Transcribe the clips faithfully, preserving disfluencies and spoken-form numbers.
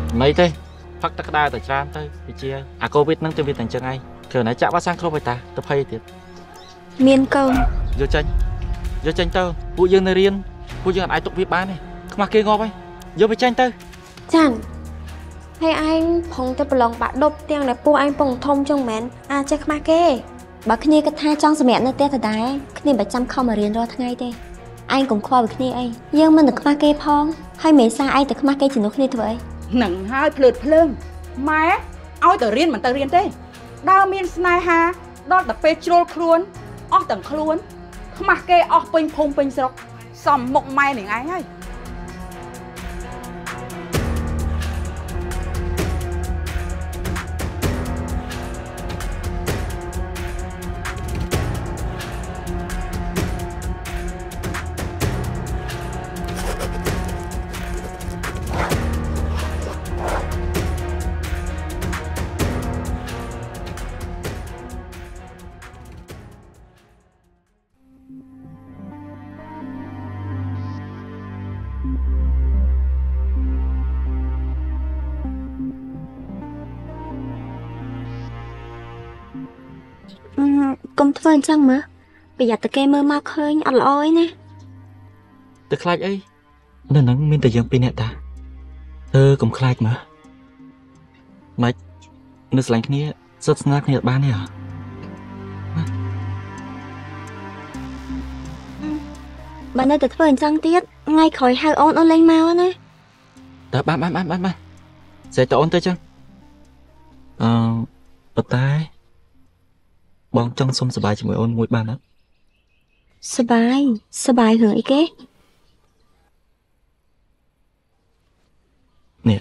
mấy thế phát tắc đai tại tràn tới thì chia à covid nâng tiêu việt thành chân ai thường nãy chạm vào sang không phải ta tập hay thiệt miên câu vô tranh vô tranh tơ vụ dương này riêng vụ dương ai tục việt bán này không mà kia ngọt ấy vô với tranh tơ chẳng hay anh phong tập lòng bạn đột tiếng này pu anh phong thông trong mến à chắc mà kê bà khi cái thai trong sầm mẹ nó tê thật đấy khi bà chăm không mà riêng rồi thằng ngày tê anh cũng khoa với khi anh nhưng mà được mà kê phong hay mấy xa anh được mà kê chỉ nó khi thôi nặng hai phượt phượng mà ôi tờ riêng mà tờ riêng thế đau miên snai ha đó là petrol khuôn óc tầng khuôn mà kê óc pin phông pin sọc sầm mộng mai này ngay ấy công thơ chăng mà bây giờ tụi kem mơ mau khơi ăn lôi nè từ khai ấy nên nắng miên từ dương pin nè ta ơ cũng khai mà mày nước lạnh kia rất snap nhật ban này à bạn ơi tụi thơ chăng tiết ngay khỏi hai ôn ôn lên mau nè đó ban ban ban ban ban sẽ cho ôn tới chăng ờ bật tay bong trong sông sờ bài chỉ mới ôn mũi bàn đó sờ bài sờ bài hưởng ý kế nè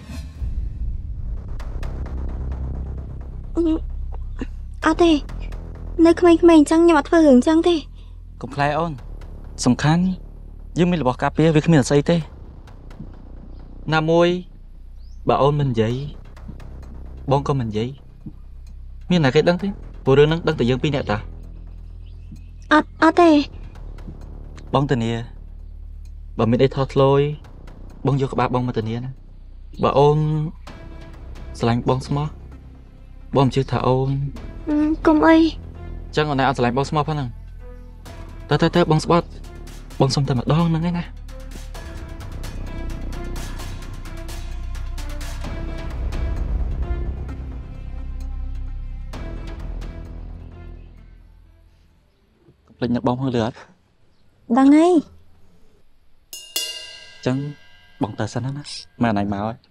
à thế nơi không mình chăng nhưng mà thơ hưởng chăng thế cũng khai ôn sòng khăn nhưng mình là bỏ cà phê vì không mình là xây thế nam môi bà ôn mình vậy bong con mình vậy miền này cái đắng thế vô đương đắng từ dương pin nè ta à à thế bong từ nè bà mình đây thọt lôi bong vô các bạn bong mà từ nè bà ôn slime bong small bong chưa thả ôn công ơi chẳng còn này ăn slime bong small phải không ta ta ta bong spot bong xong ta mà đo nè nghe nè lịch nhập bong hơi lửa đang ngay chẳng bong tờ xanh đó mà này màu ấy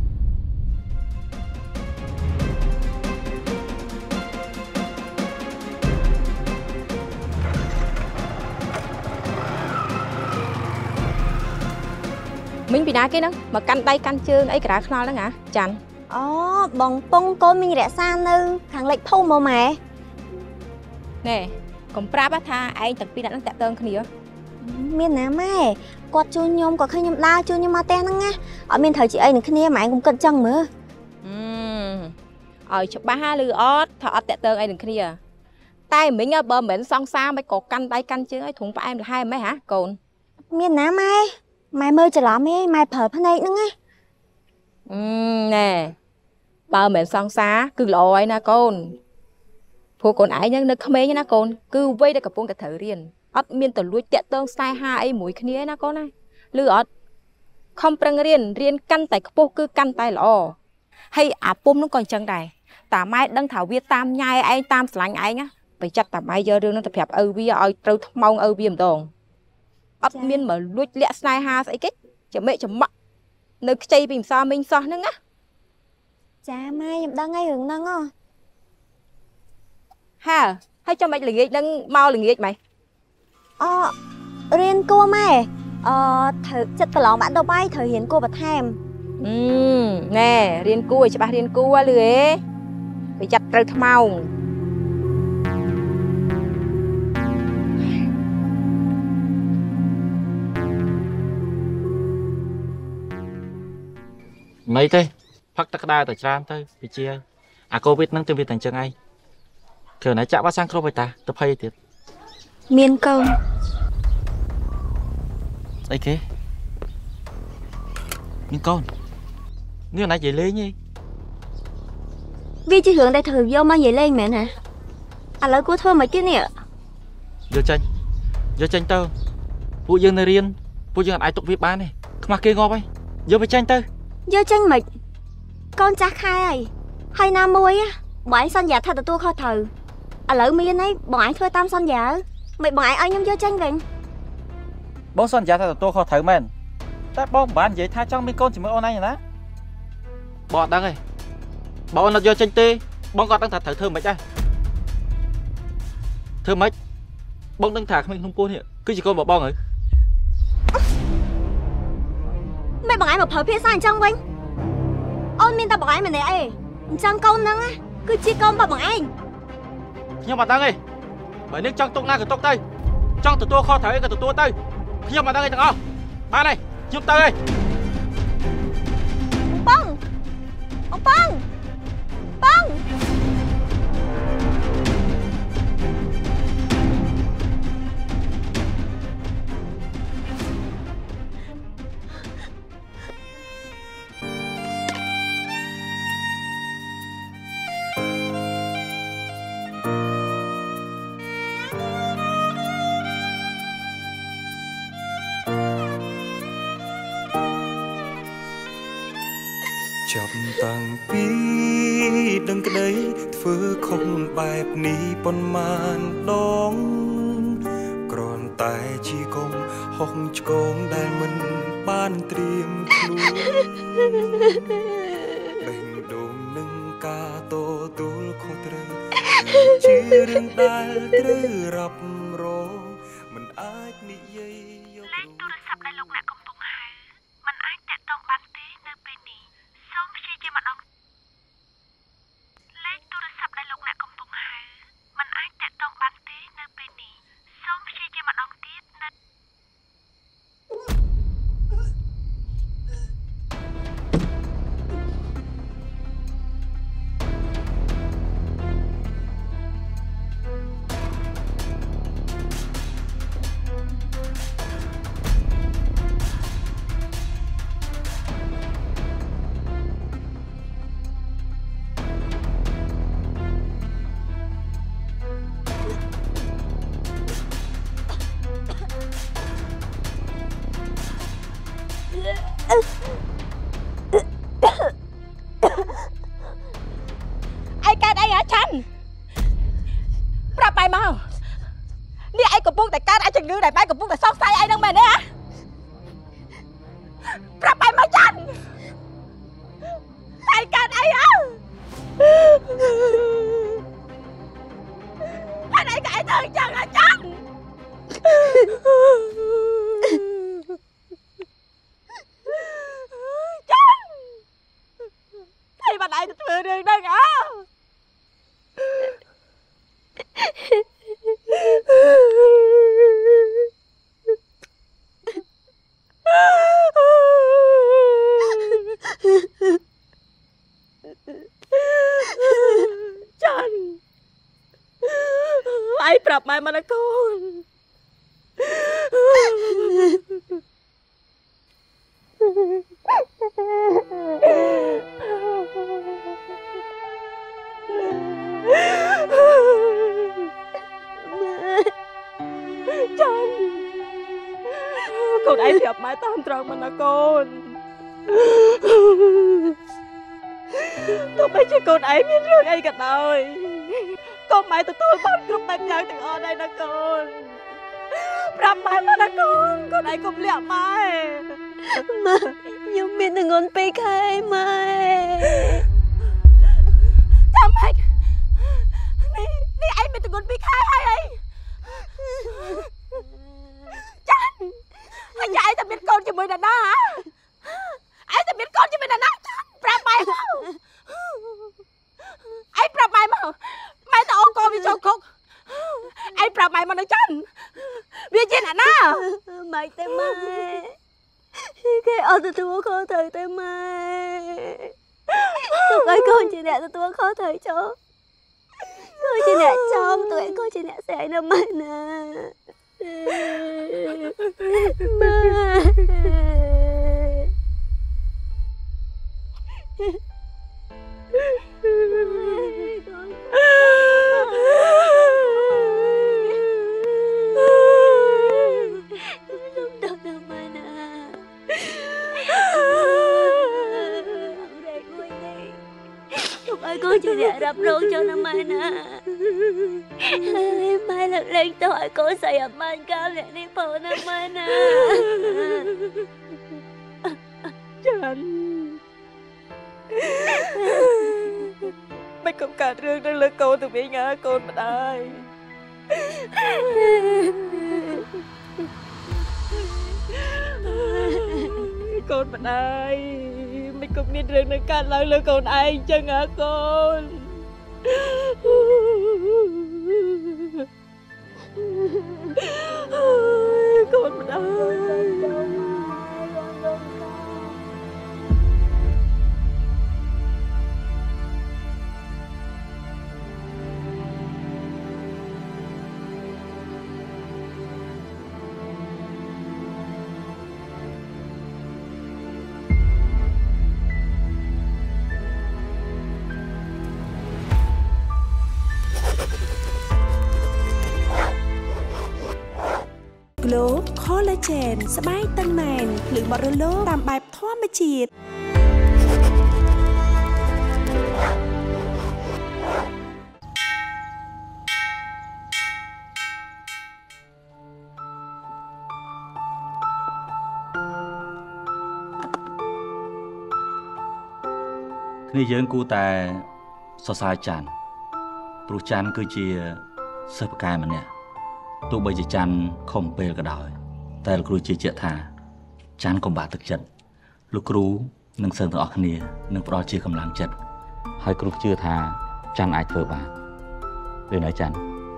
mình bị đá cái đó mà căn tay căn chân ấy cả khlo đó hả chăn ồ bong bông cô mình rẽ xa nư thằng lệch thâu mà mẹ nè còn pra bát tha anh tập pin đã đang tẹt tơn cái gì đó miền Nam ấy quạt chu nhôm có khơi nhôm đa chu nhôm ma ten đó nghe ở miền thời chị ấy cái này mà anh cũng cân chăng nữa ở chụp ba ha lư ót thọ tẹt tơn ấy đừng cái gì à tay mình bờ mình song xa mấy cột căn tay căn chứ ấy thùng phải em được hai mấy hả cồn miền Nam ấy mai mơ chờ lắm ấy mai phở phân này nữa nghe nè bờ mình song xa cứ lộ ấy nè cồnพวกคนไอ้ยังนึกขมิ้นนะคนคือไว้ได้กับพวกกระเทยเรียนอดมีนแต่ลุยเตะเติงสายหาไอ้หมวยขี้นะคนนะหรืออดคอมปรังเรียนเรียนกันแต่พวกคือกันแต่หล่อให้อาปุ่มน้องก่อนจังใดแต่ไม่ดังถาวเวียตามยายไอ้ตามสลังไอ้นะไปจัดแต่ไม่เยอะเรื่องนั้นแต่แบบเออเวียเอาเต้ามองเออเวียมตรงอดมีนเหมือนลุยเละสายหาใส่กิ๊กจะไม่จะมักนึกใจปิ่มซามิงซอนึงนะจ้าไม่ยังดังไงหึงนั่งอ่ะ ha hay cho mày là nghịch đang mau là nghịch mày ờ riêng cô mày ờ thử chất tờ lỏng bạn đâu bay thời hiện cô bật thèm nè riêng cô cho ba riêng cô qua lưới phải chặt rơi mau mấy thế phát tắc đai tại tràn tới bị chia à covid nâng tiêu việt thành chân ai thường nãy chạm vào sang không phải ta tập hay thiệt miên câu ấy kế miên con នេះណៃនិយាយលេងទេវាជារឿងដែលត្រូវយកមកនិយាយលេងមែនហ៎ឥឡូវគួរធ្វើមិនទៀតនេះយកចាញ់យកចាញ់ទៅពួកយើងនៅរៀនពួកយើងអាចទុកវាបានទេខ្មាស់គេងាប់ហើយយកវាចាញ់ទៅយកចាញ់មិនកូនចាស់ខែហើយហើយណាមួយបងឯងសន្យាថាទទួលខុសត្រូវឥឡូវមានអីបងឯងធ្វើតាមសន្យាមិនបងឯងឲ្យខ្ញុំយកចាញ់វិញបងសន្យាថាទទួលខុសត្រូវមែនតែបងមិនបាននិយាយថាចង់មានកូនជាមួយអូនឯងណាបងអត់ដឹងទេបើអូនអត់យកចាញ់ទេបងក៏ដឹងថាត្រូវធ្វើមិនដែរធ្វើមិនបងដឹងថាក្មេងក្នុងពោះនេះគឺជាកូនរបស់បងហើយមិនបងឯងមកប្រើភាសាអញ្ចឹងវិញអូនមានតែបងឯងម្នាក់ឯងអញ្ចឹងកូនហ្នឹងគឺជាកូនរបស់បងឯងខ្ញុំអត់ដឹងទេបើនេះចង់ទុកណាក៏ទុកទៅចង់ទទួលខុសត្រូវអីក៏ទទួលទៅខ្ញុំអត់ដឹងទេទាំងអស់បានហើយខ្ញុំទៅហើយបងអូបងបងចាប់តាំងពីដឹងក្តីធ្វើខុសបែបនេះប៉ុន្មានដងគ្រាន់តែជាកុំហុកឆ្កងដែលមិនបានត្រៀមខ្លួនបេះដូងនឹងការទទួលខុសត្រូវជារឿងដែលត្រូវរាប់រងមិនអាចនិយាយយកលេខទូរស័ព្ទដែលលោកអ្នកកំពុងហៅមិនអាចតាក់ទងបានទេនៅពេលនេះសូមព្យាយាមម្ដងលេខទូរស័ព្ទដែលលោកអ្នកកំពុងហៅមិនអាចតាក់ទងបានទេនៅពេលនេះសូមព្យាយាមម្ដងទៀតនៅឯងកើតអីហ៎ឆាន់ប្រាប់បែរមកនេះឯងកំពុងតែកើតអាចជំងឺដែលបែរកំពុងតែសោកស្ដាយឯងហ្នឹងមែនទេហ៎ប្រាប់បែរមកឆាន់ឯងកើតអីហ៎អត់ឯងក៏ឯងទៅអញ្ចឹងហ៎ឆាន់ហើយបាត់ឯងទៅធ្វើរឿងហ្នឹងអើចាន់ឯងប្រាប់ម៉ែមកណាកូនចាន់កូនឯងប្រាប់ម៉ែតាមត្រង់មកណាកូនទោះបីជាកូនឯងមានរឿងអីក៏ដោយកុំម៉ែទទួលបានគ្រប់បែបយ៉ាងទាំងអស់ដែរណាកូនប្រាប់ម៉ែមកណាកូនកូនឯងកុំលាក់ម៉ែម៉ែខ្ញុំមានទងន់ពីរខែម៉ែចាំម៉េចនេះនេះឯងមានទងន់ពីរខែហើយអីចាន់ហើយឯងតែមានកូនជាមួយនរណាហ៎ឯងតែមានកូនជាមួយនរណាចាន់ប្រាប់ម៉ែមកឯងប្រាប់ម៉ែមកម៉ែទៅអង្គវាចូលគុកឯងប្រាប់ម៉ែមកនឹងចាន់វាជាអ្នកណាម៉េចទេម៉ែគេអត់ទទួលខុសត្រូវទេម៉ែទុកឲ្យកូនជាអ្នកទទួលខុសត្រូវចុះកូនជាអ្នកចំទុកឲ្យកូនជាអ្នកស្រែកណាម៉ែណាម៉ែ Con chưa để đập luôn cho nó mai nè. Mai lần lên tôi con xài ẩm man cao để đi phố nó mai nè. Chân mấy công cả rương đang lơ cô từ bị ngã con mà đây. Con mà đây mấy công biết rương đang cắt lại lơ con ai chân hả con. Con mà đây. Glow Collagen ស្បែកតឹងណែនភ្លឺបរិលោតាមបែបធម្មជាតិគ្នាយើងគួរតែសរសើរច័ន្ទព្រោះច័ន្ទគឺជាសិស្សបកែម្នាក់ទោះបីជាច័ន្ទខំពេលក៏ដោយតែលោកគ្រូជឿជាក់ថាច័ន្ទកុំបាក់ទឹកចិត្តលោកគ្រូនិងសិស្សទាំងអស់គ្នានឹងផ្ដល់ជាកម្លាំងចិត្តហើយគ្រូជឿថាច័ន្ទអាចធ្វើបានឬនៅច័ន្ទ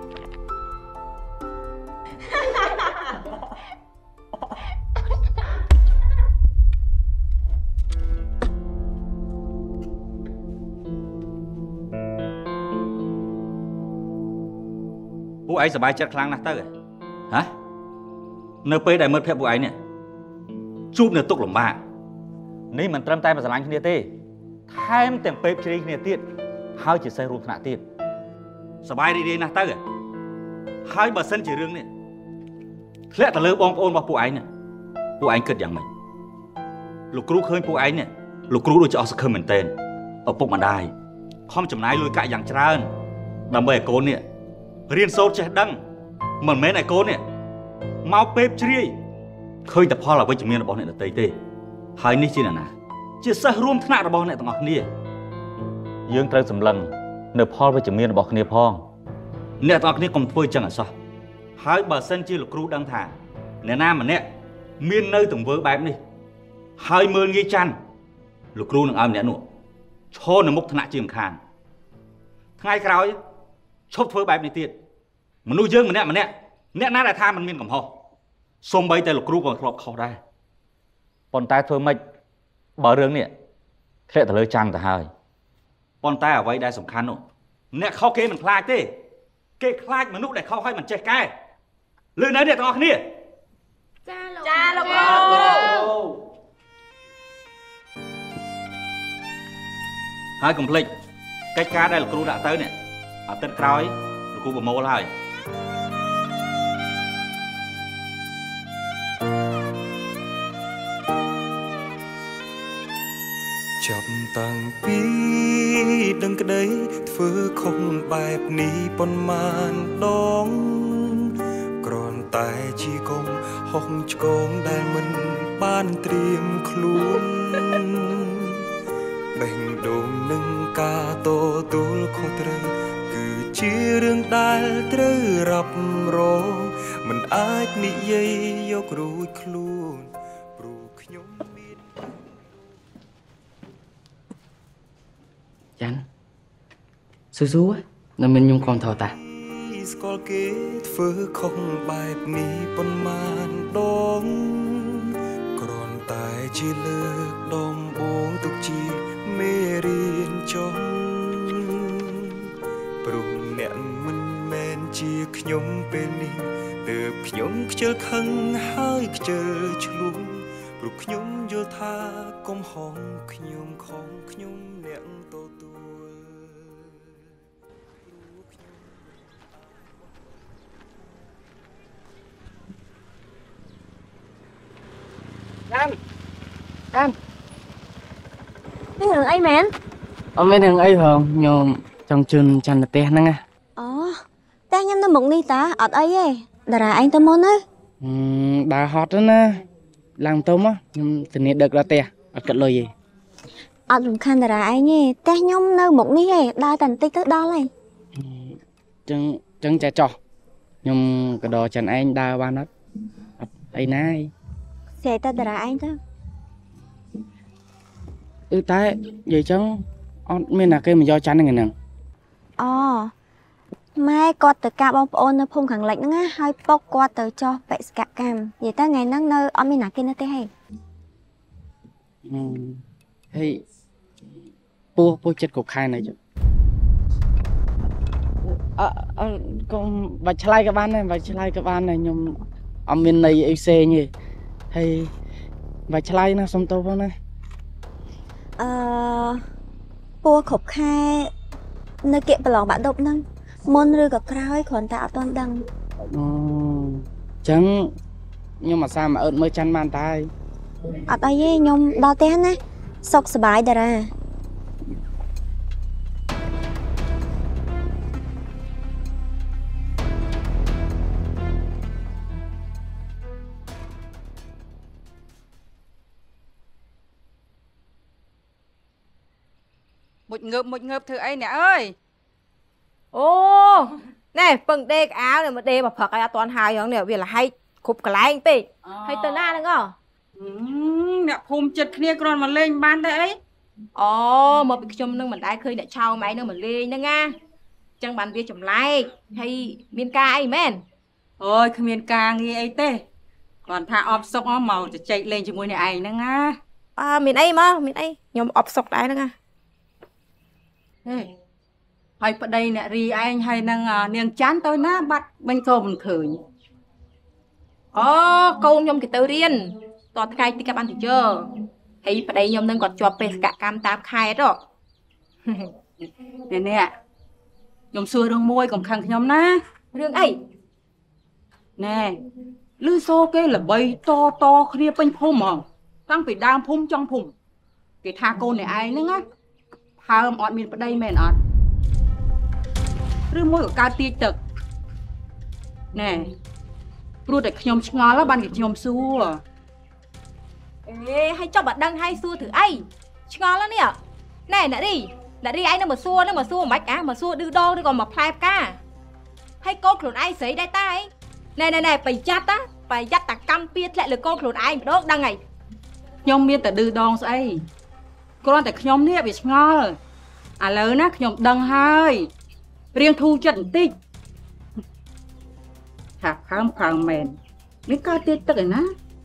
ពួកឯងសប្បាយចិត្តខ្លាំងណាស់ទៅហ៎នៅពេលដែលមិត្តភក្តិពួកឯងនេះជួបនៅទុក្ខលំបាកនេះមិនត្រឹមតែប្រស្រឡាញ់គ្នាទេថែមទាំងពេបជ្រីគ្នាទៀតហើយជាសេះរួមថ្នាក់ទៀតសប្បាយរីករាយណាស់ទៅហើយបើសិនជារឿងនេះធ្លាក់ទៅលើបងប្អូនរបស់ពួកឯងនេះពួកឯងគិតយ៉ាងម៉េចលោកគ្រូឃើញពួកឯងនេះលោកគ្រូដូចជាអស់សង្ឃឹមមែនទែនឪពុកម្ដាយខំចំណាយលុយកាក់យ៉ាងច្រើនដើម្បីឲ្យកូននេះរៀនសូត្រចេះដឹងមិនមែនឲ្យកូននេះមកពេបជ្រាយឃើញតែផលអវិជ្ជមានរបស់អ្នកដទៃទេហើយនេះជាអ្នកណាជាសិស្សរួមថ្នាក់របស់អ្នកទាំងអស់គ្នាយើងត្រូវសម្លឹងនៅផលវិជ្ជមានរបស់គ្នាផងអ្នកទាំងអស់គ្នាកុំធ្វើចឹងអសោះហើយបើសិនជាលោកគ្រូដឹងថាអ្នកណាម្នាក់មាននៅទង្វើបែបនេះហើយមើលងាយច័ន្ទលោកគ្រូនឹងឲ្យម្នាក់នោះឈរនៅមុខថ្នាក់ជាម្ខាងថ្ងៃក្រោយឈប់ធ្វើបែបនេះទៀតមនុស្សយើងម្នាក់ម្នាក់អ្នកណាដែលថាมันមានកំហុសសូម្បីតែលោកគ្រូក៏ធ្លាប់ខុសដែរប៉ុន្តែធ្វើម៉េចបើរឿងនេះធ្លាក់ទៅលើច័ន្ទទៅហើយប៉ុន្តែអ្វីដែលសំខាន់នោះអ្នកខុសគេមិនខ្លាចទេគេខ្លាចមនុស្សដែលខុសហើយមិនចេះកែលឺនៅអ្នកទាំងអស់គ្នាចាលោកចាលោកគ្រូហើយកុំភ្លេចកិច្ចការដែលលោកគ្រូដាក់ទៅនេះអាទិត្យក្រោយលោកគ្រូប្រមូលហើយចាប់តាំងពីដឹងក្តីធ្វើខុសបែបនេះប៉ុន្មានដងគ្រាន់តែជាកុំហុកឆ្កងដែលមិនបានត្រៀមខ្លួនបេះដូងនឹងការតទូលខុសត្រូវគឺជារឿងដែលត្រូវរ៉ាប់រងមិនអាចនិយាយយករួចខ្លួនព្រោះខ្ញុំមានចាន់ស៊ូស៊ូនៅមានខ្ញុំគ្រប់ថតតាស្គាល់គេធ្វើខុសបែបនេះប៉ុន្មានដងគ្រាន់តែជាលើកដំបូងទុកជាមេរៀនចុងព្រោះអ្នកមិនមែនជាខ្ញុំពេលនេះទើបខ្ញុំខ្ជិលខឹងហើយខ្ជិលឆ្លួងព្រោះខ្ញុំយល់ថាកុំហងខ្ញុំខំខ្ញុំអ្នកទទួលចាំចាំនេះរឿងអីមែនអត់មានរឿងអីហងខ្ញុំចង់ជូនច័ន្ទផ្ទះហ្នឹងណាអូតែខ្ញុំនៅមុខនេះតាអត់អីទេតារាឯងទៅមុនណាដើរហត់ទៅណាឡើងទៅមកខ្ញុំធានាដឹកដល់ផ្ទះអត់គិតលុយទេអត់រំខានតារាឯងទេតែខ្ញុំនៅមុខនេះទេដើរតែបន្តិចទៅដល់ហើយចឹងចឹងចាចោះខ្ញុំក៏ដល់ច័ន្ទឯងដើរបានអត់អត់អីណាឯងស្រីតែតារាឯងទៅអឺតែនិយាយចឹងអត់មានណាគេមកយកច័ន្ទហ្នឹងអូម៉ែគាត់ទៅការបងប្អូននៅភូមិខាងលិចហ្នឹងណាហើយពុកគាត់ទៅចោះបេសកកម្មនិយាយទៅថ្ងៃហ្នឹងនៅអត់មានណាគេនៅទេហេហេពូពូចិត្តគ្រប់ខែនៅចឹងអអកុំបាច់ឆ្លើយក៏បានដែរបាច់ឆ្លើយក៏បានដែរខ្ញុំអត់មានន័យអីផ្សេងទេហើយបាច់ឆ្លើយណាសុំទោសផងណាអឺពូគ្រប់ខែនៅគៀកប្រឡងបាក់ដប់ហ្នឹងមុនឬក៏ក្រោយគ្រាន់តែអត់ទាន់ដឹងអូចឹងខ្ញុំអាសាមកអឺតមើលច័ន្ទបានតែអត់អីទេខ្ញុំដល់ផ្ទះណាសុខសប្បាយតារាមុចងើបមុចងើបធ្វើអីអ្នកអើយអូណែពឹងដេកអាវនេះមកដេកមកព្រឹកឲ្យអត់ទាន់ហើយហ្នឹងនេះវាលហែកគ្រប់កន្លែងពេកហើយទៅណាហ្នឹងហ៎អ្នកភូមិចិត្តគ្នាគ្រាន់មកលេងបានទេអីអូមកពីខ្ញុំនឹងមិនដែរឃើញអ្នកឆោម៉ែនឹងមកលេងហ្នឹងណាអញ្ចឹងបានវាចម្លែកហើយមានការអីមែនអូយគ្មានការងារអីទេគ្រាន់ថាអបសុកមកជជែកលេងជាមួយអ្នកឯងហ្នឹងណាអើមានអីមកមានអីខ្ញុំអបសុកដែរហ្នឹងណាហេហើយប្តីអ្នករីឯងហើយនឹងនាងច័ន្ទទៅណាបាត់មិញក៏មិនឃើញអូកូនខ្ញុំគេទៅរៀនតតថ្ងៃទីកបានទៅជើហើយប្តីខ្ញុំនឹងគាត់ជាប់បេសកកម្មតាមខេត្តហ៎នេះនេះខ្ញុំសួររឿងមួយកុំខឹងខ្ញុំណារឿងអីណែលឺសូគេល្បីតតគ្នាពេញភូមិហ្មងតាំងពីដើមភូមិចុងភូមិគេថាកូនអ្នកឯងហ្នឹងណាផើមអត់មានប្តីមែនអត់ឬមួយក៏កើតទាចទឹកណែព្រោះតែខ្ញុំឆ្ងល់បានគេខ្ញុំសួរអេហើយចុះបើដឹងហើយសួរធ្វើអីឆ្ងល់ណាស់នេះណែអ្នករីអ្នករីឯងនឹងមកសួរនឹងមកសួរមិនអាមកសួរឌឺដងឬក៏មកផ្លែផ្កាហើយកូនខ្លួនឯងស្រីដែរតាឯងណែណែណែប្រយ័ត្នណាប្រយ័ត្នតាកម្មពៀធ្លាក់លើកូនខ្លួនឯងម្ដងដឹងហើយខ្ញុំមានតែឌឺដងស្អីគ្រាន់តែខ្ញុំនេះវាឆ្ងល់ឥឡូវណាខ្ញុំដឹងហើយរៀងធូរចិត្តបន្តិចថាផើមផើមមែននេះកើតទាចទឹកឯណា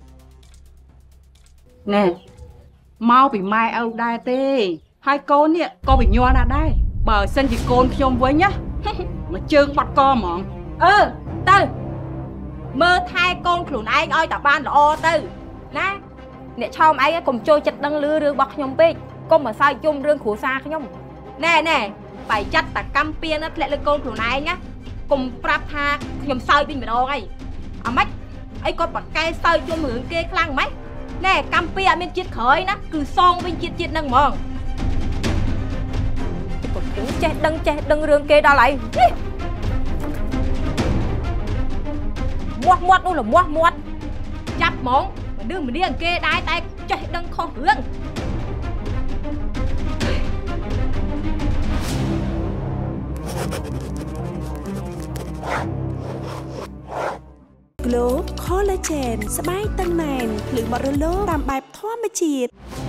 ណែមកពីម៉ែឪដែរទេហើយកូននេះក៏វិញ្ញាណណាស់ដែរបើសិនជាកូនខ្ញុំវិញណាមកជើងបាត់កហ្មងអឺទៅមើលថែកូនខ្លួនឯងឲ្យតែបានល្អទៅណាអ្នកឆោមឯងកុំចូលចិត្តដឹងលឺរឿងរបស់ខ្ញុំពេកកុំមកសើចយំរឿងគ្រួសារខ្ញុំណែណែបែរចាត់តាកម្មពៀណាធ្លាក់លើកូនខ្លួនឯងណាកុំប្រាប់ថាខ្ញុំសើចវិញម្ដងអីអាម៉េចអីគាត់បកកែសើចយំរឿងគេខ្លាំងម៉េចណែកម្មពៀអត់មានជាតិក្រោយណាគឺសងវិញជាតិជាតិហ្នឹងហ្មងគាត់ចេះដឹងចេះដឹងរឿងគេដល់ហើយមាត់មាត់នោះលមាស់មាត់ចាប់ហ្មងមនុស្សម្នាគេដែរតែចេះដឹងខុសរឿង Glow Collagen ស្បែកតឹងណែនភ្លឺបរិលោតាមបែបធម្មជាតិ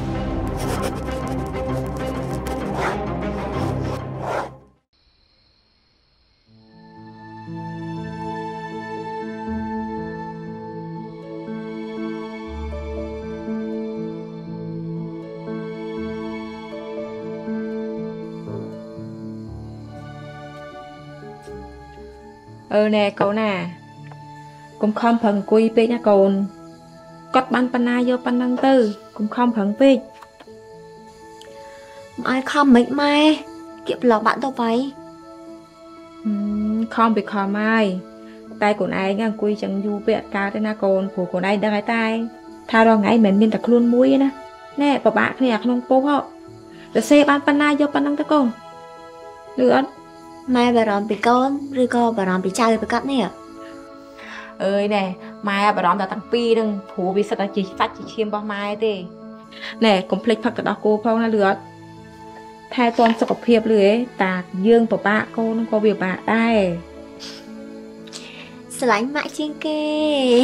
អឺណែកូនណាកុំខំប្រឹងអង្គុយពេកណាកូនគាត់បានបណ្ណាយកប៉ុណ្ណឹងទៅកុំខំប្រឹងពេក ai không mấy mai kiệp lọc bạn đâu vậy không bị khó mai tay của ai ngang quy chẳng du bẹt cao thế na con của của ai đang cái tay tha đó ngay mình miên tật luôn mũi nè nè bà bạn này không bố họ để xe ban pan na vô pan năng tới con lượn mai bà ròn bị con rồi co bà ròn bị trai bị cắt nè ơi nè mai bà ròn đã tăng pi đừng phù vì sao ta chỉ phát chỉ chiêm bao mai thế nè complex phát cái đó cô phong là lượn thay toàn sọc hiệp lưới tạc dương bà bạn cô nó có việc bạn đây sẽ lánh mãi trên kê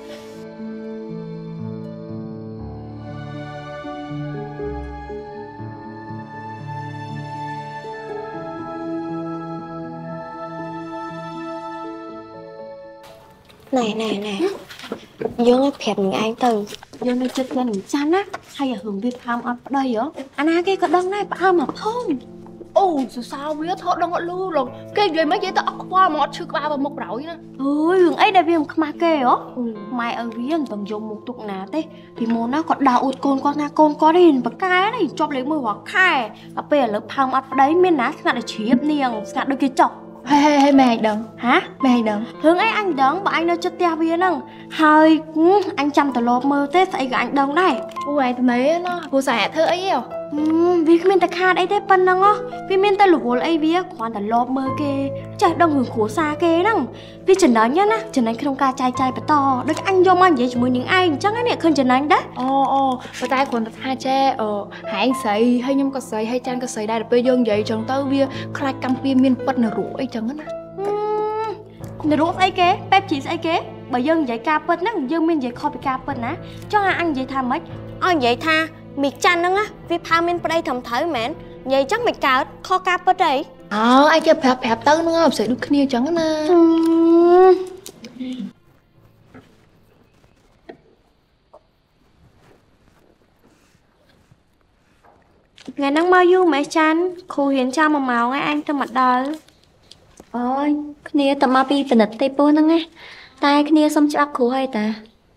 này này này dương nó phẹp mình anh từ dương nó chết lên mình chán á hay là hưởng việc ham ở đây hả anh à cái có đông này bà mà không ồ sao biết thọ đông ở lưu rồi cái gì mấy vậy tao qua một chữ ba và một rau nữa ơi hưởng ấy đây viêm mà kê hả mai ở viêm tầng dùng một tục ná thế thì môn nó còn đào ụt côn con na côn có đi và cái này chọc lấy mưa hoặc khai ở bây giờ lớp ham ở đấy miền ná ngặt để chỉ hiệp niềng ngặt đôi cái chọc hay hay hay mày đừng hả mày đừng hướng ấy anh đừng bà anh nó chất teo bia nâng hơi anh chăm tờ lộp mơ tết phải gà anh đừng này ui tao mấy nó cô xả thơ ấy à vì cái mình ta khai đấy thế phân nâng á vì mình ta lục vô ấy bia khoan tờ lộp mơ kê chả đông hưởng khổ xa kê nâng vì chừng đó nhá chừng anh không ca chai chai bà to đấy anh vô mang vậy chỉ mới những anh chắc ấy nè không chừng anh đấy ồ ồ và tay còn hai che ờ hai anh sấy hay nhom có sấy hay chan có sấy đây là bây giờ vậy chẳng tao bia khai cam bia miên bật nở rủ ấy chẳng á nè rủ ấy kế bếp chỉ ấy kế bởi dân vậy ca bật nè dân mình vậy kho bị ca bật ná cho hai anh vậy tha mấy anh vậy tha miệt chăn nâng á vì pha mình ở đây thầm thở mẹn vậy chắc mày cào kho ca bật đấy ờ ai chơi phẹp phẹp tới nó sẽ được kia chẳng á ngày nắng bao nhiêu mẹ chăn khu hiến cha mà màu ngay anh tâm mặt đời ôi kia tầm mà pi tình địch tây pôn nâng nghe tai kia xong chắc khu hay ta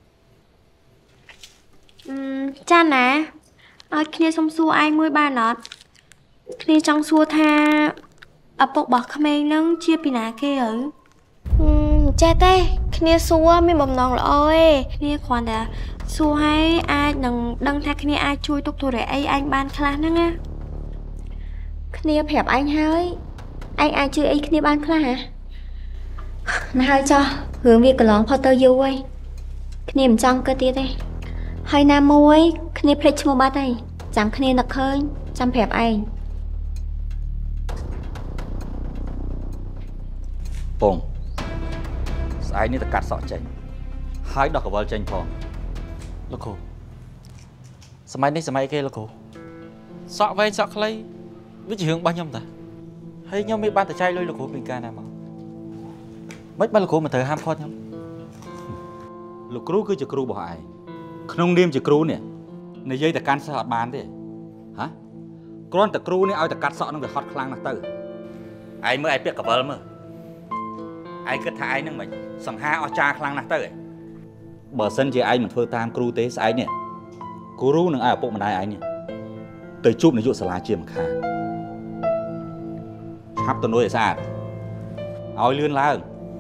cha nè ôi kia xong xua anh môi ba nọt kia trong xua tha ập bọc bọc khmer nâng chia pi ná kia ở cha tê kia xua mi bầm nòng là ôi kia khoan đã xua hay ai đừng đăng tha kia ai chui tục thôi để ai anh ban khá nâng á kia phẹp anh hơi anh ai chơi ấy kia ban khá hả nó hơi cho hướng việc lón Potter du ấy kia mình trong cơ tia đây hơi nam môi kia play mua ba đây giảm kia nặc hơi chăm phẹp anh Pong ai ní ta cắt sọ chanh hai đọc vào chanh phongលោកគ្រូសម័យនេះសម័យគេលោកគ្រូសក់វែងសក់ខ្លីវាជារឿងរបស់ខ្ញុំតាហើយខ្ញុំមានបានតែចាយលុយលោកគ្រូពីការណាមកមិនបានលោកគ្រូមិនត្រូវហាមឃាត់ខ្ញុំលោកគ្រូគឺជាគ្រូរបស់ឯងក្នុងនាមជាគ្រូនេះនិយាយតែកាន់សិស្សអត់បានទេហ៎គ្រាន់តែគ្រូនេះឲ្យតែកាត់សក់នឹងវាហត់ខ្លាំងណាស់ទៅឯងមើលឯងពាក់កវិលមើលឯងគិតថាឯងនឹងមិនសង្ហាអស្ចារ្យខ្លាំងណាស់ទៅបើសិនជាឯងមិនធ្វើតាមគ្រូទេស្អែកនេះគ្រូនឹងឲ្យឪពុកម្ដាយឯងនេះទៅជួបនាយកសាលាជាមិនខានឆាប់ទៅនួយឲ្យស្អាតឲ្យលឿនឡើង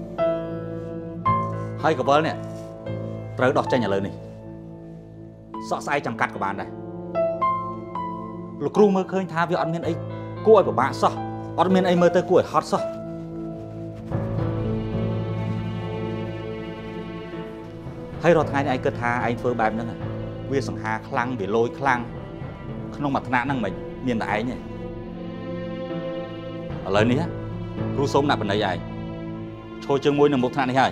ហើយកវិលនេះត្រូវដោះចេញឥឡូវនេះសក់ស្អែកចាំកាត់ក៏បានដែរលោកគ្រូមើលឃើញថាវាអត់មានអីគួរឲ្យពិបាកសោះអត់មានអីមើលទៅគួរឲ្យហត់សោះហើយរាល់ថ្ងៃនេះឯងគិតថាឯងធ្វើបែបហ្នឹងវាសង្ហាខ្លាំងវាលយខ្លាំងក្នុងមួយថ្នាក់ហ្នឹងមិនមានតែឯងទេឥឡូវនេះគ្រូសូមដាក់បណ្ឌិតឯងឈរជើងមួយនៅមុខថ្នាក់នេះហើយ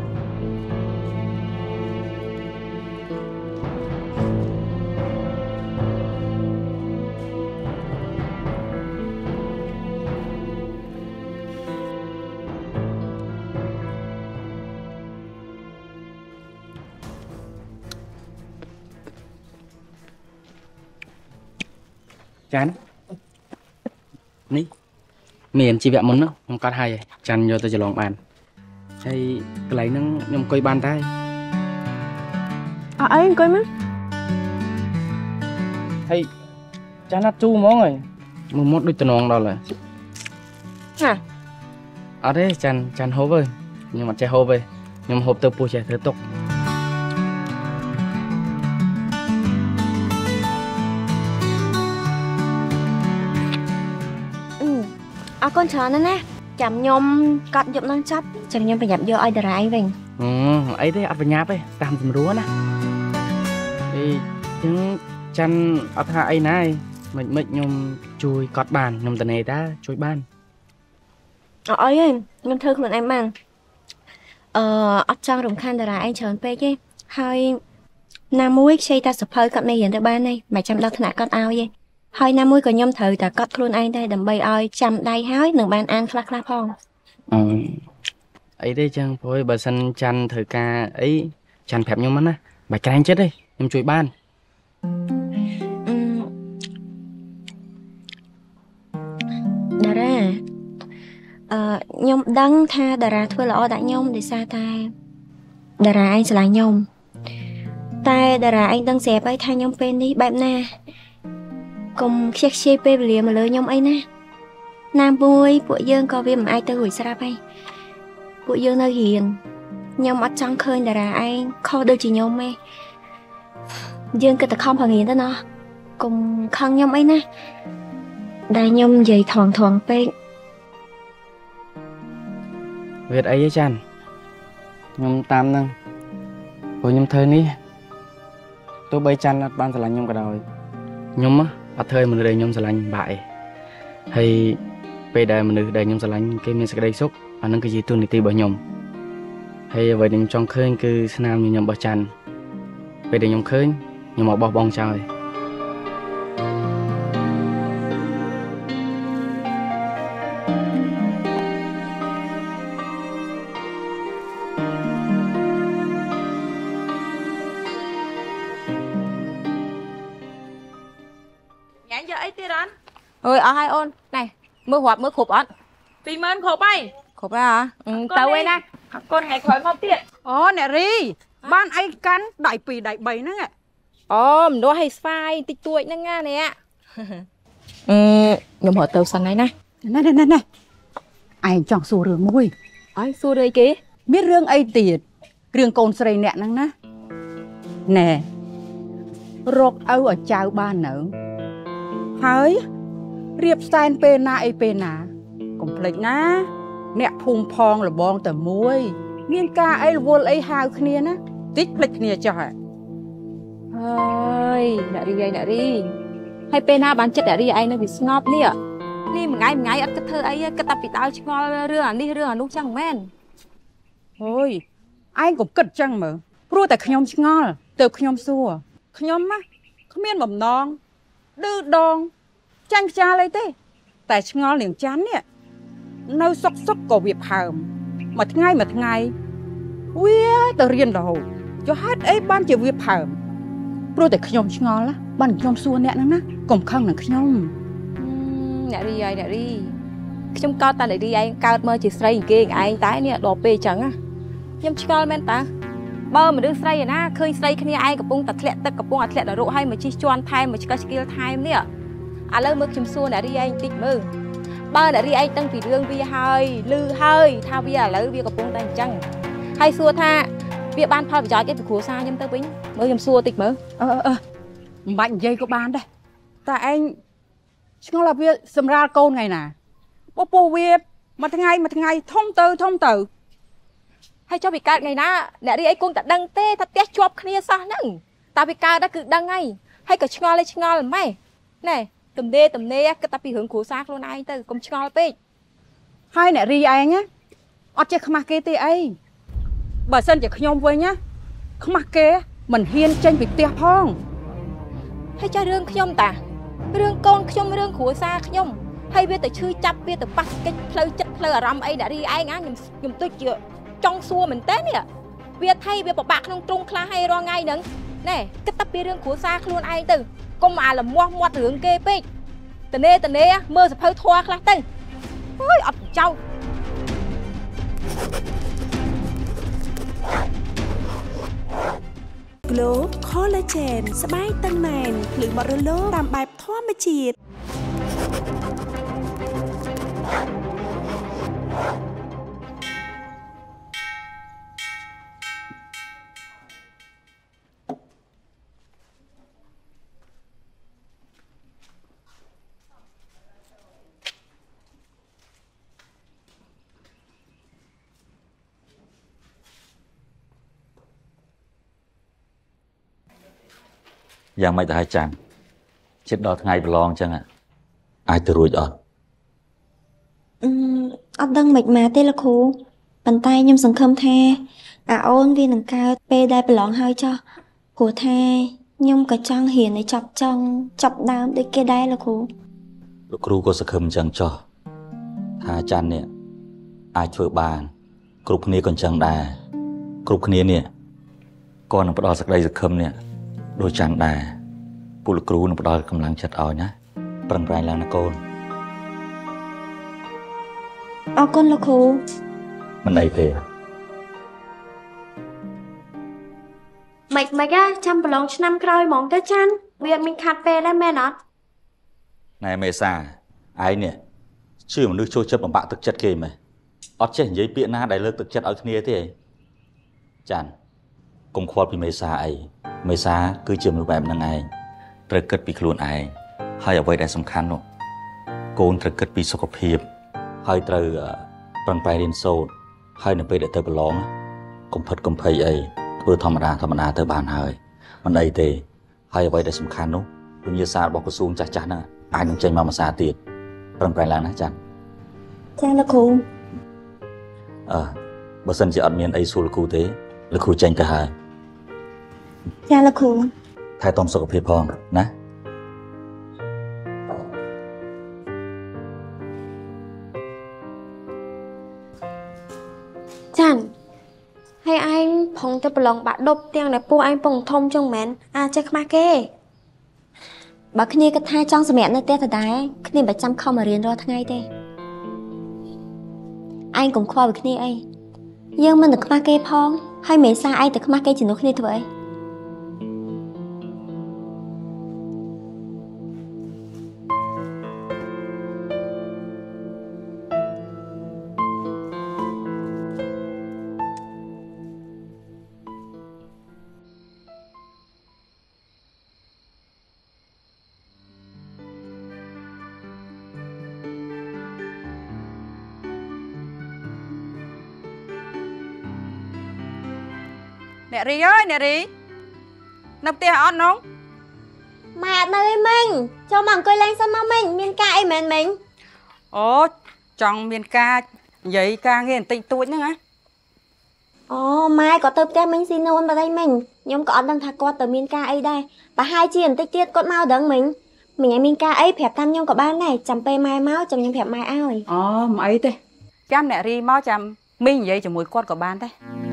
ចាន់នេះមានជីវៈមុននោះខ្ញុំកាត់ហើយចាន់យកទៅច្រឡងបានហើយកន្លែងហ្នឹងខ្ញុំអង្គុយបានតែអត់អីអង្គុយមកហើយចាន់អត់ជូរហ្មងហើយมือมดด้วยตนองđó là ฮะ ở đây chăn chăn hộp ơi nhưng mà chạy hộp ơi nhưng mà hộp từ pù chạy thứ tục អរគុណច្រើនណាស់ណាចាំខ្ញុំកត់យកនឹងចាប់ចាំខ្ញុំប្រញាប់យកឲ្យតារាឯងវិញ ừ ấy thế ăn vào nhà ấy tam tầm rúa nè thì những chăn ở thà ấy này mình mình nhom chui cọt bàn nhom tận này ta chui ban អត់អីទេខ្ញុំធ្វើខ្លួនឯងបានអឺអត់ចង់រំខានតារាឯងច្រើនពេកទេហើយណាមួយខ្ចីតែសភៅគាត់មេរៀនទៅបានទេមិនចាំដល់ថ្នាក់គាត់ឲ្យទេហើយណាមួយក៏ខ្ញុំត្រូវតែកត់ខ្លួនឯងដែរដើម្បីឲ្យចាំដៃហើយនឹងបានអានខ្លះខ្លះផង ừ ấy thế chăng thôi bà sân chăn thời ca ấy chăn phẹp nhom á bài canh chết đi nhom chui ban តារាអឺខ្ញុំដឹងថាតារាធ្វើល្អដាក់ខ្ញុំដោយសារតែតារាឯងស្រឡាញ់ខ្ញុំតែតារាឯងដឹងស្រាប់ហើយថាខ្ញុំពេលនេះបែបណាកុំខ្ជិះខ្ជាយពេលវេលាមកលើខ្ញុំអីណាណាមួយពួកយើងក៏វាមិនអាចទៅរួចស្រាប់ហើយពួកយើងនៅរៀនខ្ញុំអត់ចង់ឃើញតារាឯងខុសដូចជាខ្ញុំទេយើងគិតតែខំប្រឹងរៀនទៅណោះកុំខឹងខ្ញុំអីណាដែលខ្ញុំនិយាយថងថងពេក việc ấy với chăn nhom tam nâng rồi nhom thơi ní tôi bay chăn ban sờ lạnh nhom cả đời nhom á ở thơi mình đây nhom sờ lạnh bại hay về đây mình đây nhom sờ lạnh cái mình sẽ đây xúc anh nâng cái gì tôi này ti bởi nhom hay vậy đừng trong khơi cứ nam như nhom bỏ chăn về đây nhom khơi nhom một bò bong trời អើយអស់ហើយអូនណែមើលរាប់មើលគ្រប់អត់ពីម៉ឺនគ្រប់ហើយគ្រប់ហើយហ៎ទៅឯណាកូនថ្ងៃក្រោយមកទៀតអូអ្នករីបានអីកាន់ដៃពីរដៃបីហ្នឹងអូមិនដោះឲ្យស្វាយតិចតួចហ្នឹងណានេះអឺខ្ញុំរត់ទៅសិនហើយណាណែណែណែណែឯងចង់សួររឿងមួយអើយសួររឿងគេមានរឿងអីទៀតរឿងកូនស្រីអ្នកហ្នឹងណាណែរកឪឲ្យចៅបាននៅហើយរៀបសែនពេលណាអីពេលណាកុំភ្លេចណាអ្នកភូមិផងលបងតែមួយមានការអីរវល់អីហៅគ្នាណាតិចភ្លេចគ្នាចុះហ៎ហើយអ្នករីឯអ្នករីហើយពេលណាបានចិត្តអ្នករីឯងនៅវាស្ងប់នេះនេះមួយថ្ងៃមួយថ្ងៃអត់គិតធ្វើអីគិតតែពីដើមឆ្ងល់រឿងអានេះរឿងអានោះចឹងមែនអូយឯងកុំគិតចឹងមើលព្រោះតែខ្ញុំឆ្ងល់ទៅខ្ញុំសួរខ្ញុំណាគ្មានបំណងឌឺដងចាញ់ខ្ចាលអីទេតែឆ្ងល់នាងច័ន្ទនេះនៅសុកសុកក៏វាផើមមួយថ្ងៃមួយថ្ងៃវាទៅរៀនរហូតចុះហេតុអីបានជាវាផើមព្រោះតែខ្ញុំឆ្ងល់ណាបានខ្ញុំសួរអ្នកហ្នឹងណាកុំខឹងនឹងខ្ញុំអ្នករីឯអ្នករីខ្ញុំកោតតែអ្នករីឯងកើតមើលជាស្រីគេឯងតែនេះដល់ពេលចឹងណាខ្ញុំឆ្ងល់មែនតើបើមនុស្សស្រីឯណាឃើញស្រីគ្នាឯងកំពុងតែធ្លាក់ទឹកកំពុងតែធ្លាក់នរកឲ្យមកជិះជន់ថែមមកឆ្កឹះឆ្កៀលថែមនេះឥឡូវមើលខ្ញុំសួរអ្នករីឯងបន្តិចមើលបើអ្នករីឯងដឹងពីរឿងវាហើយឮហើយថាវាឥឡូវវាកំពុងតែអញ្ចឹងហើយសួរថាវាបានផលប្រយោជន៍អីពីគ្រួសារខ្ញុំទៅវិញមើលខ្ញុំសួរតិចមើលអឺអឺមិនបាច់និយាយក៏បានដែរតែឯងឆ្ងល់ថាវាសម្រាលកូនថ្ងៃណាពពោះវាមួយថ្ងៃមួយថ្ងៃធំទៅធំទៅហើយចុះវាកើតថ្ងៃណាអ្នករីអីគង់តែដឹងទេថាផ្ទះជាប់គ្នាសោះហ្នឹងតែវាកើតដែរគឺដឹងហើយហើយក៏ឆ្ងល់ឯឆ្ងល់ម៉េះណែទំនេរទំនេរគិតតែពីរឿងគ្រួសារខ្លួនឯងទៅកុំឆ្ងល់ពេកហើយអ្នករីឯងអត់ចេះខ្មាស់គេទេអីបើសិនជាខ្ញុំវិញណាខ្មាស់គេមិនហ៊ានចេញពីផ្ទះផងហើយចាស់រឿងខ្ញុំតារឿងកូនខ្ញុំរឿងគ្រួសារខ្ញុំហើយវាទៅឈឺចាប់វាទៅប៉ះកិច្ចផ្លូវចិត្តផ្លូវអារម្មណ៍អីអ្នករីឯងខ្ញុំខ្ញុំទុចជាចង់សួរមែនតើនេះវាថៃវាពិបាកក្នុងទ្រង់ខ្លះហើយរាល់ថ្ងៃហ្នឹងណែគិតតែពីរឿងគ្រួសារខ្លួនឯងទៅកុំអាលមាស់មាត់រឿងគេពេកតនេតនេមើលសភៅធွာខ្លះទៅអើយអត់ចោល Glow Collagen ស្បែកតឹងណែនភ្លឺបរិលោតាមបែបធម្មជាតិយ៉ាងម៉េចទៅឲ្យចាំជិតដល់ថ្ងៃប្រឡងអញ្ចឹងអាចទៅរួចអត់អឺអត់ដឹងមិនមកទេលោកគ្រូប៉ុន្តែខ្ញុំសង្ឃឹមថាអាអូនវានឹងកើតពេលដែលប្រឡងហើយចុះព្រោះថាខ្ញុំក៏ចង់រៀនឲ្យចប់ចង់ចប់ដើមដូចគេដែរលោកគ្រូលោកគ្រូក៏សង្ឃឹមអញ្ចឹងចុះថាច័ន្ទនេះអាចធ្វើបានគ្រប់គ្នាក៏អញ្ចឹងដែរគ្រប់គ្នានេះក៏នឹងផ្ដល់សេចក្តីសង្ឃឹមនេះដូចច័ន្ទដែរពួកលោកគ្រូនឹងផ្ដល់កម្លាំងចិត្តឲ្យណាប្រឹងប្រែងឡើងណាកូនអរគុណលោកគ្រូមិនអីទេមិនមិនáចាំប្រឡងឆ្នាំក្រោយហ្មងទៅច័ន្ទវាមានខាត់ពេលដែរមែនអត់ណែមេសាឯងនេះជឿមនុស្សចូលចិត្តបំបាក់ទឹកចិត្តគេមែនអត់ចេះនិយាយពាក្យណាដែលលើកទឹកចិត្តឲ្យគ្នាទេច័ន្ទកុំខ្វល់ពីមេសាអីមេសាគឺជាមនុស្សបែបហ្នឹងឯងត្រូវគិតពីខ្លួនឯងហើយអ្វីដែលសំខាន់នោះកូនត្រូវគិតពីសុខភាពហើយត្រូវប្រឹងប្រែងរៀនសូត្រហើយនៅពេលដែលទៅប្រឡងកុំផិតកុំភ័យអីធ្វើធម្មតាធម្មតាទៅបានហើយមិនអីទេហើយអ្វីដែលសំខាន់នោះវិញ្ញាសារបស់ក្រសួងចាស់ចាស់ហ្នឹងអាចនឹងចេញមកមួយសារទៀតប្រឹងប្រែងឡើងណាចា៎ចាលោកគ្រូអឺបើសិនជាអត់មានអីសួរលោកគ្រូទេលោកគ្រូចេញទៅហើយចាលោកគ្រូថែទាំសុខភាពផងណាច័ន្ទហើយឯងប្រងទៅប្រឡងបាក់ដប់ទាំងដែលពួកឯងពងធំចឹងមែនអាចចេះខ្មាស់គេបើគ្នាគិតថាចង់សម្រាប់នៅផ្ទះដដែលគ្នាមិនចាំខំមករៀនរាល់ថ្ងៃទេឯងកុំខ្វល់ពីគ្នាអីយើងមិនទៅខ្មាស់គេផងហើយមេសាឯងទៅខ្មាស់គេជំនួសគ្នាធ្វើអីអ្នករីអើយអ្នករីនៅផ្ទះអត់នងម៉ែអត់នៅឯមិញចូលមកអង្គុយលេងសិនមកមិញមានការអីមែនមិញអូចង់មានការនិយាយការងារបន្តិចតួចហ្នឹងណាអូម៉ែក៏ទៅផ្ទះមិញស៊ីនួនបាត់ហើយមិញខ្ញុំក៏អត់ដឹងថាគាត់ទៅមានការអីដែរប្រហែលជាបន្តិចទៀតគាត់មកដឹងមិញមិញឯងមានការអីប្រាប់តាមខ្ញុំក៏បានដែរចាំពេលម៉ែមកចាំខ្ញុំប្រាប់ម៉ែឲ្យអូមិនអីទេចាំអ្នករីមកចាំមីងនិយាយជាមួយគាត់ក៏បានដែរ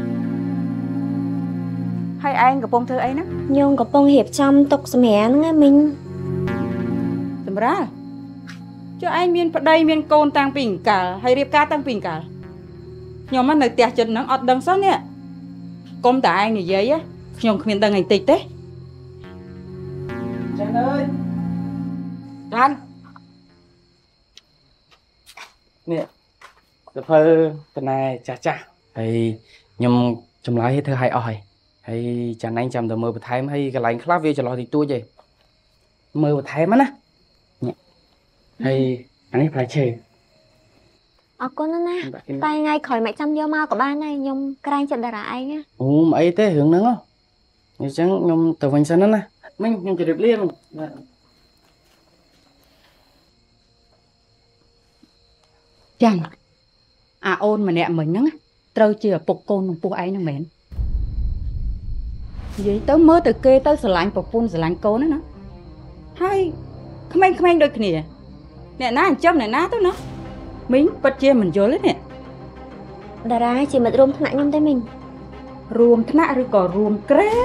ហើយឯងកំពុងធ្វើអីហ្នឹងខ្ញុំកំពុងរៀបចំទុកសម្រាប់ហ្នឹងមិញសម្រាប់ចុះឯងមានប្តីមានកូនតាំងពីអង្កលហើយរៀបការតាំងពីអង្កលខ្ញុំនៅផ្ទះចិត្តហ្នឹងអត់ដឹងសោះនេះកុំតែឯងនិយាយខ្ញុំគ្មានដឹងអីតិចទេចានអើយចាននេះសភៅតណែចាស់ចាស់ហើយខ្ញុំចម្លើយឲ្យធ្វើឲ្យអស់ហើយហើយចានឯងចាំតែមើលបន្ថែមហើយកន្លែងខ្លះវាចន្លោះតិចតួចទេមើលបន្ថែមណានេះហើយអានេះផ្លែឈើអរគុណណាស់តែថ្ងៃក្រោយមិនចាំយកមកក៏បានដែរខ្ញុំក្រែងចិត្តតារាឯងណាអូមិនអីទេរឿងហ្នឹងអញ្ចឹងខ្ញុំទៅវិញសិនណាមិញខ្ញុំជម្រាបលាមិញចាន់អាអូនម្នាក់មិញហ្នឹងត្រូវជាឪពុកកូននឹងពោះឯងហ្នឹងមែននិយាយទៅមើលទៅគេទៅស្រឡាញ់ប្រពន្ធស្រឡាញ់កូនណាហើយក្មេងៗដូចគ្នាអ្នកណាអញ្ចឹងអ្នកណាទៅណាមីងពិតជាមិនយល់ទេនេះតារាជាមិត្តរួមថ្នាក់ខ្ញុំទេមីងរួមថ្នាក់ឬក៏រួមក្រែ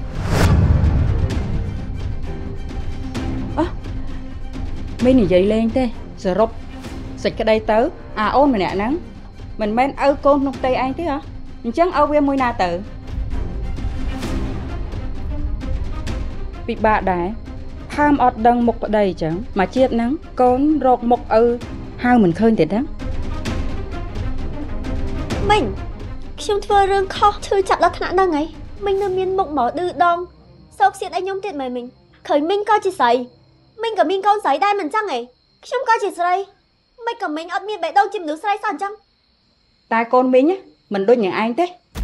អោះមីងនិយាយលេងទេសរុបសេចក្តីទៅអាអូនម្នាក់ហ្នឹងមិនមែនឪកូនក្នុងផ្ទៃឯងទេហ៎អញ្ចឹងឪវាមួយណាទៅពិបាកដែរផើមអត់ដឹងមុខប្តីចឹងមកជាតិហ្នឹងកូនរកមុខឪហៅមិនឃើញទៀតហ្នឹងមិញខ្ញុំធ្វើរឿងខុសឈឺចាប់ដល់ថ្នាក់ហ្នឹងហីមិញនៅមានមុខមកឌឺដងសោកសៀតឲ្យខ្ញុំទៀតមែនមិញឃើញមិញក៏ជាស្រីមិញក៏មានកូនស្រីដែរមិនចឹងហីខ្ញុំក៏ជាស្រីមិនក៏មិញអត់មានបេះដូងជាមនុស្សស្រីសោះអញ្ចឹងតែកូនមីងមិនដូចនឹងឯងទេ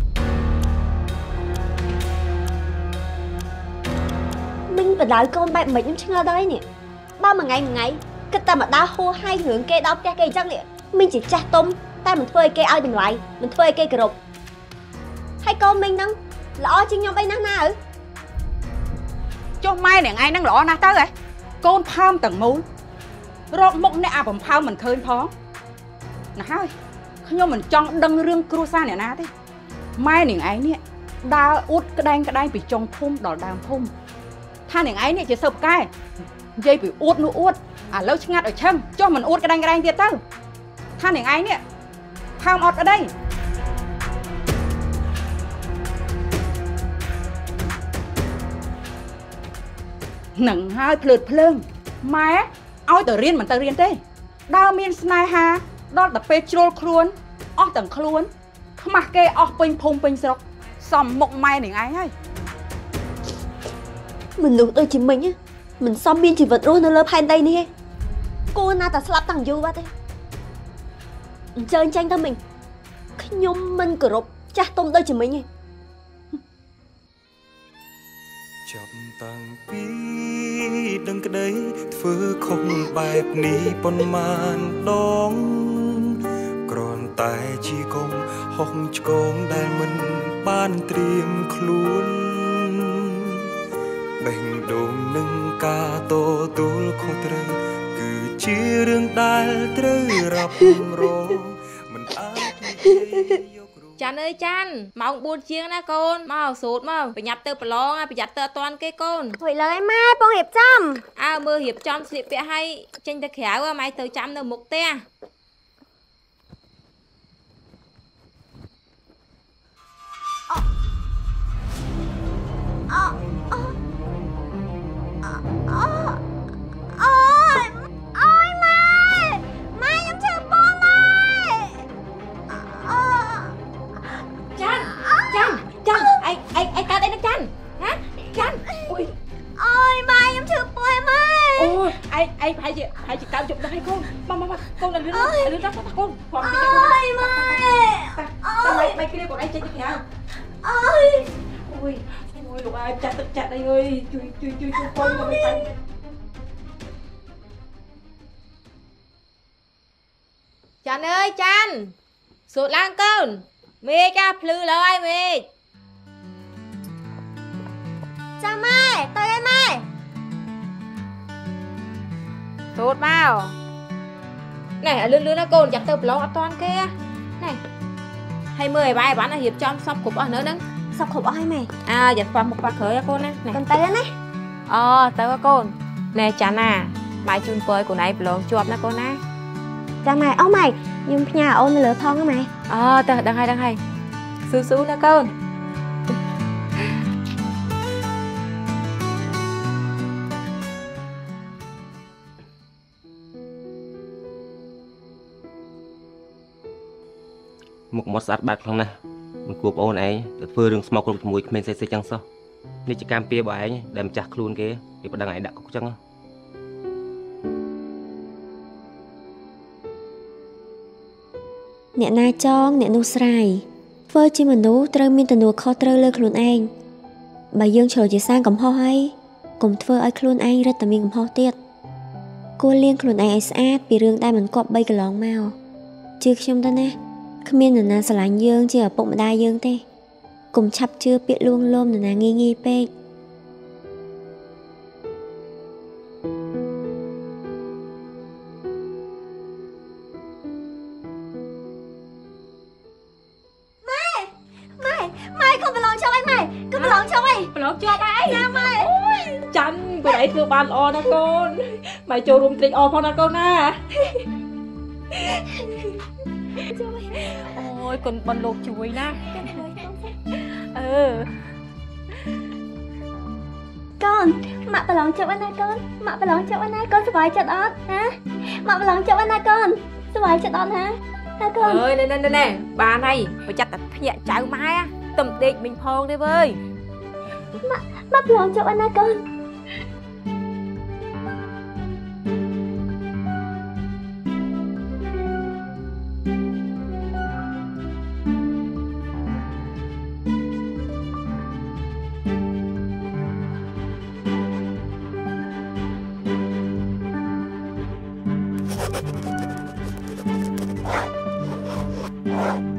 មិញបដៅកូនបែបមិនខ្ញុំឆ្ងល់ដែរនេះបើមួយថ្ងៃមួយថ្ងៃគិតតែមកដើរហួហែងរឿងគេដល់ផ្ទះគេអញ្ចឹងនេះមិញជាចាស់ទុំតែមិនធ្វើឲ្យគេឲ្យតម្លៃមិនធ្វើឲ្យគេគោរពហើយកូនមិញហ្នឹងល្អជាងខ្ញុំអីណាស់ណាឪចុះម៉ែនឹងឯងហ្នឹងល្អណាស់ទៅហ៎កូនផើមទាំងមូលរកមុខអ្នកអាបំផើមមិនឃើញផងណាហើយខ្ញុំមិនចង់ដឹងរឿងគ្រួសារអ្នកណាទេម៉ែនឹងឯងនេះដើរអួតក្តែងក្តែងពីចុងភូមិដល់ដើមភូមិថានឹងឯងនេះជាសើបកែនិយាយពីអួតនោះអួតឥឡូវឆ្ងាត់ឲ្យឈឹងចុះមិនអួតក្តែងក្តែងទៀតទៅថានឹងឯងនេះផើមអត់ក្តីនឹងហើយភ្លើតភ្លើងម៉ែឲ្យទៅរៀនមិនទៅរៀនទេដើរមានស្នេហាដល់តែពេលជ្រុលខ្លួនអស់ទាំងខ្លួនខ្មាស់គេអស់ពេញភូមិពេញស្រុកសំមុខម៉ែនឹងឯងហើយមនុស្សដូចជាមិញមិនសមមានជីវិតរស់នៅលើផែនដីនេះទេគួរណាតែស្លាប់តាំងយូរបាត់ទេអញ្ជើញចាញ់ទៅមិញខ្ញុំមិនគោរពចាស់ទុំដូចជាមិញទេចាប់តាំងពីដឹងក្តីធ្វើខុសបែបនេះប៉ុន្មានដងគ្រាន់តែជាកុំហុកឆ្កងដែលមិនបានត្រៀមខ្លួនបេះដូងនឹងការតទួលខុសត្រូវគឺជារឿងដែលត្រូវរ៉ាប់រងមិនអាចនិយាយយកចាន់អើយចាន់ម៉ោងបួនជាងណាកូនមកសូត្រមកប្រញាប់ទៅប្រឡងប្រយ័ត្នទៅអត់តាន់គេកូនហួយលើឯម៉ែបងរៀបចំអើមើលរៀបចំស្លៀកពាក់ឲ្យចេញទៅក្រៅម៉ែទៅចាំនៅមុខផ្ទះអូអូអូអូអូយម៉ែម៉ែខ្ញុំជឿបងម៉ែអូចាន់ចាន់ចាន់អីអីអីកើតអីនឹងចាន់ណាចាន់អូយអូយម៉ែខ្ញុំជឿបងម៉ែអូយអីអីប្រហែលជាប្រហែលជាកើតជប់ដល់ឲ្យកូនមកមកកូនលឿនលឿនលឿនដល់កូនផងតិចកូនអូយម៉ែអូយម៉ែគ្រាកូនឯងចេញទៅក្រៅអូយអូយអូយលោកអើយចាត់ទឹកចាត់អីអើយជួយជួយជួយជួយកូនមកមិនបានចាន់អើយចាន់សូត្រឡើងកូនមេឃអាភ្លឺលើហើយមេឃចាម៉ែទៅហើយម៉ែសូត្រមកណែលឿនលឿនណាកូនចាំទៅប្រឡងអត់តាន់គេណែហើយមើលឲ្យបាយបានរៀបចំសពគ្រប់អស់នៅហ្នឹងសពគ្រប់អស់ហើយម៉ែអើយ៉ាស្វាមុខប៉ាក្រោយកូនណាកូនទៅណាអូទៅកូនណែចាន់ណាម៉ែជូនពរឲ្យកូនឯងប្រឡងជាប់ណាកូនណាចាម៉ែអូម៉ែខ្ញុំផ្ញើអូននៅលើផងណាម៉ែអូទៅដឹងហើយដឹងហើយស៊ូស៊ូណាកូនមុខមាត់ស្អាតបាតខ្លាំងណាស់មិនគួរបងអូនឯងទៅធ្វើរឿងស្មោកគ្រប់ជាមួយក្មេងសេះសេះចឹងសោះនេះជាកម្មពៀរបស់ឯងដែលម្ចាស់ខ្លួនគេគេប្តឹងឯងដាក់គុកចឹងអ្នកណាចងអ្នកនោះស្រាយធ្វើជាមនុស្សត្រូវមានទំនួលខុសត្រូវលើខ្លួនឯងបើយើងឆ្លុះជាសាងកំហុសហើយកុំធ្វើឲ្យខ្លួនឯងរឹតតែមានកំហុសទៀតគួរលាងខ្លួនឯងឲ្យស្អាតពីរឿងដែលមិនគប្បីកន្លងមកជឿខ្ញុំទៅណាគ្មាននរណាស្រឡាញ់យើងជាឪពុកម្ដាយយើងទេកុំឆាប់ជឿពាក្យលួងលោមនរណាងាយងាយពេកម៉ែម៉ែម៉ែកុំប្រឡងចុះអីម៉ែកុំប្រឡងចុះអីប្រឡងជាប់អីណាម៉ែអូយចាំកូនឯងធ្វើបានល្អណាកូនម៉ែចូលរួមត្រេកអរផងណាកូនណាអូយគុណbonលោកជួយណាអឺក con mạ bà lòng chụp anh này con mạ bà lòng chụp anh này con sửa bài chặt ớt hả mạ bà lòng chụp anh này con sửa bài chặt ớt hả hả con ơi nè nè nè nè bà này phải chặt tập nhẹ cháu mai á tầm định mình phong đi với mạ mạ bà lòng chụp anh này con What?